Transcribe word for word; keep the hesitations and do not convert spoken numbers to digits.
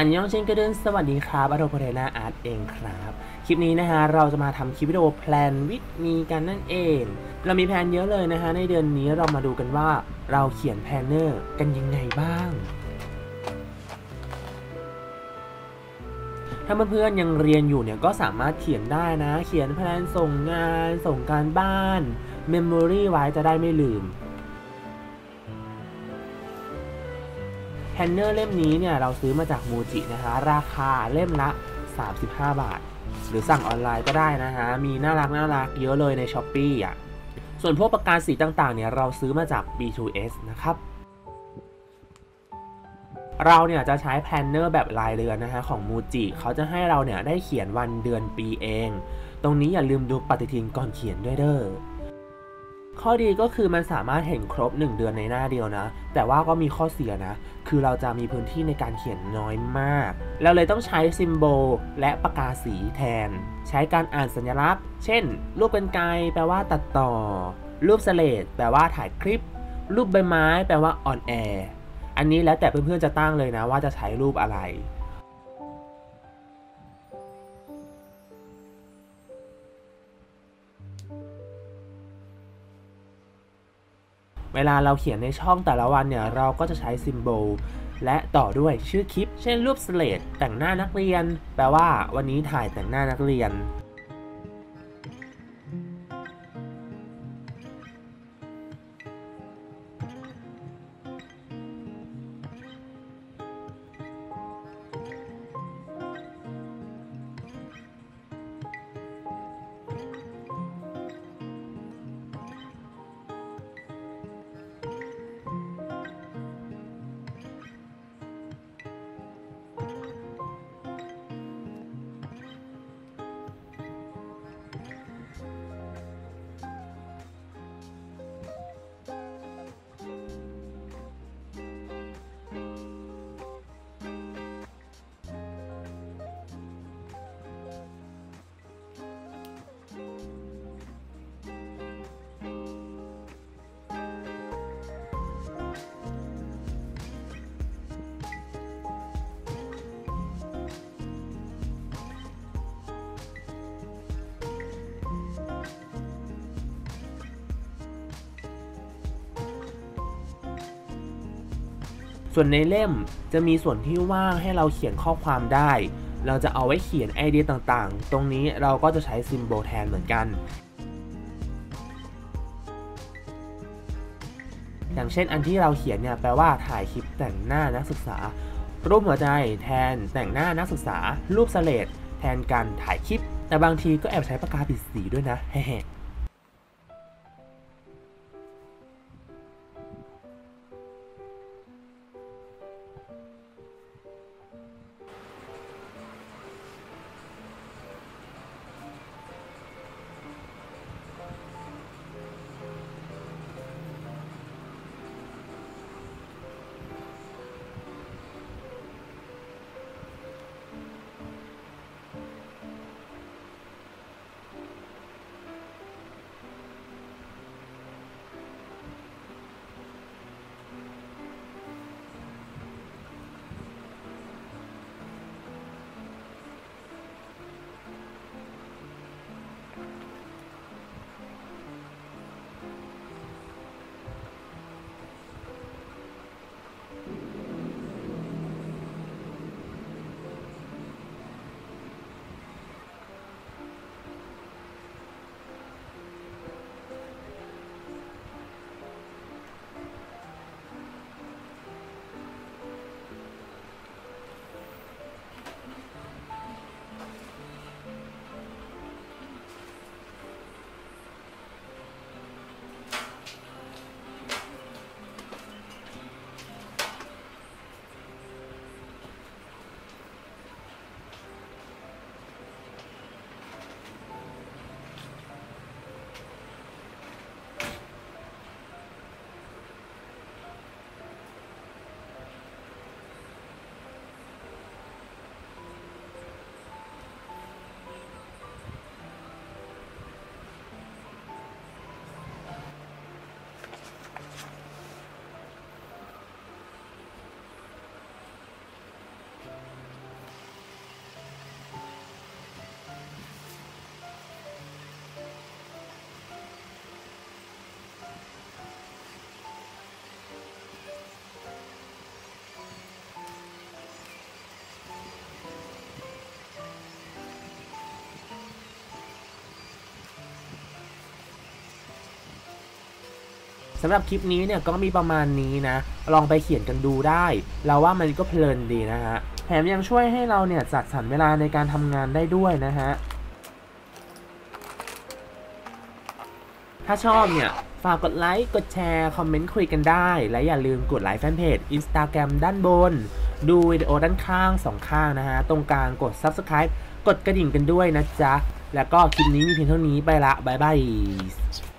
อันยองเช่นกระเดินสวัสดีครับอโรโพเทนาอาร์ตเองครับคลิปนี้นะฮะเราจะมาทำคลิปวิดีโอแพลนวิธีกันนั่นเองเรามีแพลนเยอะเลยนะฮะในเดือนนี้เรามาดูกันว่าเราเขียนแพลนเนอร์กันยังไงบ้างถ้าเพื่อนๆยังเรียนอยู่เนี่ยก็สามารถเขียนได้นะเขียนแพลนส่งงานส่งการบ้านเมมโมรี่ไว้จะได้ไม่ลืมแพนเนอร์เล่มนี้เนี่ยเราซื้อมาจากมูจินะคะราคาเล่มละสามสิบห้าบาทหรือสั่งออนไลน์ก็ได้นะฮะมีน่ารักน่ารักเยอะเลยใน Shopee อ่ะส่วนพวกปากกาสีต่างๆเนี่ยเราซื้อมาจาก บี ทู เอส นะครับเราเนี่ยจะใช้แพนเนอร์แบบรายเดือนนะฮะของมูจิเขาจะให้เราเนี่ยได้เขียนวันเดือนปีเองตรงนี้อย่าลืมดูปฏิทินก่อนเขียนด้วยเด้อข้อดีก็คือมันสามารถเห็นครบหนึ่งเดือนในหน้าเดียวนะแต่ว่าก็มีข้อเสียนะคือเราจะมีพื้นที่ในการเขียนน้อยมากเราเลยต้องใช้ซิมโบลและปากกาสีแทนใช้การอ่านสัญลักษณ์เช่นรูปกรรไกรแปลว่าตัดต่อรูปสเลดแปลว่าถ่ายคลิปรูปใบไม้แปลว่าออนแอร์อันนี้แล้วแต่เพื่อนๆจะตั้งเลยนะว่าจะใช้รูปอะไรเวลาเราเขียนในช่องแต่ละวันเนี่ยเราก็จะใช้ซิมโบลและต่อด้วยชื่อคลิปเช่นรูปสเลดแต่งหน้านักเรียนแปลว่าวันนี้ถ่ายแต่งหน้านักเรียนส่วนในเล่มจะมีส่วนที่ว่างให้เราเขียนข้อความได้เราจะเอาไว้เขียนไอเดียต่างๆตรงนี้เราก็จะใช้ซิมโบลแทนเหมือนกันอย่างเช่นอันที่เราเขียนเนี่ยแปลว่าถ่ายคลิปแต่งหน้านักศึกษารูปหัวใจแทนแต่งหน้านักศึกษารูปสเลดแทนการถ่ายคลิปแต่บางทีก็แอบใช้ปากกาผิดสีด้วยนะแฮ่สำหรับคลิปนี้เนี่ยก็มีประมาณนี้นะลองไปเขียนกันดูได้เราว่ามันก็เพลินดีนะฮะแถมยังช่วยให้เราเนี่ยจัดสรรเวลาในการทำงานได้ด้วยนะฮะถ้าชอบเนี่ยฝากกดไลค์กดแชร์คอมเมนต์คุยกันได้และอย่าลืมกดไลค์แฟนเพจ Instagram ด้านบนดูวิดีโอด้านข้างสองข้างนะฮะตรงกลางกด Subscribe กดกระดิ่งกันด้วยนะจ๊ะแล้วก็คลิปนี้มีเพียงเท่านี้ไปละบ๊ายบาย